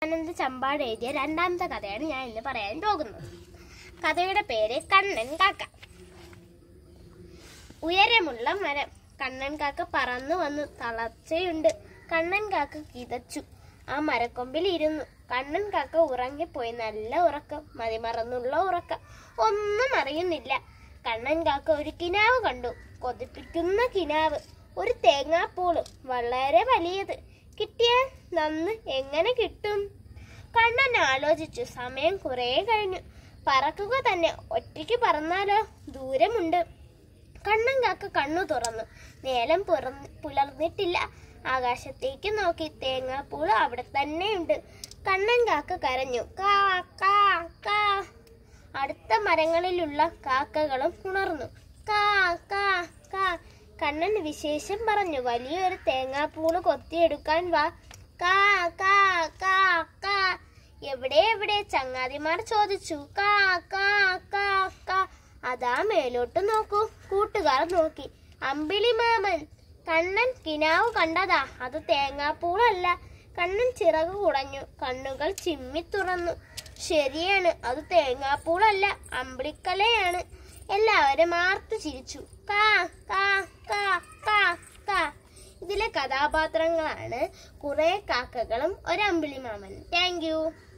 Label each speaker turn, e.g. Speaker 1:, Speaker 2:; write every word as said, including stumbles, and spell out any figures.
Speaker 1: ആനന്ദ് ചമ്പാട് എഴുതിയ രണ്ടാമത്തെ കഥയാണ് ഞാൻ ഇന്ന് പറയാൻ പോകുന്നത്. കഥയുടെ പേര് കണ്ണൻ കാക്ക. ഉയരമുള്ള മരം. കണ്ണൻ കാക്ക പറന്നു വന്നു. തളർച്ചയുണ്ട്. കണ്ണൻ കാക്ക കിതച്ചു. ആ മരക്കൊമ്പിൽ ഇരുന്നു. കണ്ണൻ കാക്ക ഉറങ്ങിപ്പോയി. നല്ല ഉറക്കം, മതിമറന്നുള്ള ഉറക്കം. ഒന്നും അറിയുന്നില്ല. കണ്ണൻ കാക്ക ഒരു കിനാവ് കണ്ടു. കൊതിപ്പിക്കുന്ന കിനാവ്. ഒരു തേങ്ങാപ്പൂള്, വളരെ വലിയത്. കിട്ടിയാൽ നന്ന് എങ്ങനെ കിട്ടും? കണ്ണൻ ആലോചിച്ചു. സമയം കുറെ കഴിഞ്ഞു. പറക്കുക തന്നെ. ഒറ്റയ്ക്ക് പറന്നാലോ? ദൂരമുണ്ട്. കണ്ണൻ കാക്ക കണ്ണു തുറന്നു. നേരം പുലർന്നിട്ടില്ല. ആകാശത്തേക്ക് നോക്കി. തേങ്ങാപ്പൂള് അവിടെ തന്നെയുണ്ട്. കണ്ണൻ കാക്ക കരഞ്ഞു. കാ കാ കാ. അടുത്ത മരങ്ങളിലുള്ള കാക്കകളും ഉണർന്നു. കാ കാ കാ. കണ്ണൻ വിശേഷം പറഞ്ഞു. വലിയൊരു തേങ്ങാപ്പൂള് കൊത്തിയെടുക്കാൻ വാ. കാ കാ കാ കാ. എവിടെ എവിടെ? ചങ്ങാതിമാർ ചോദിച്ചു. കാ കാ കാ കാ. അതാ മേലോട്ട് നോക്കൂ. കൂട്ടുകാർ നോക്കി. അമ്പിളി മാമൻ. കണ്ണൻ കിനാവ് കണ്ടതാ. അത് തേങ്ങാപ്പൂളല്ല. കണ്ണൻ ചിറക് കുടഞ്ഞു. കണ്ണുകൾ ചിമ്മി തുറന്നു. ശരിയാണ്, അത് തേങ്ങാപ്പൂളല്ല, അമ്പിളിക്കലയാണ്. എല്ലാവരും ആർത്തു ചിരിച്ചു. കാ കാ കാ കാ കാ. ഇതിലെ കഥാപാത്രങ്ങളാണ് കുറെ കാക്കകളും ഒരു അമ്പിളി മാമനും. Thank you.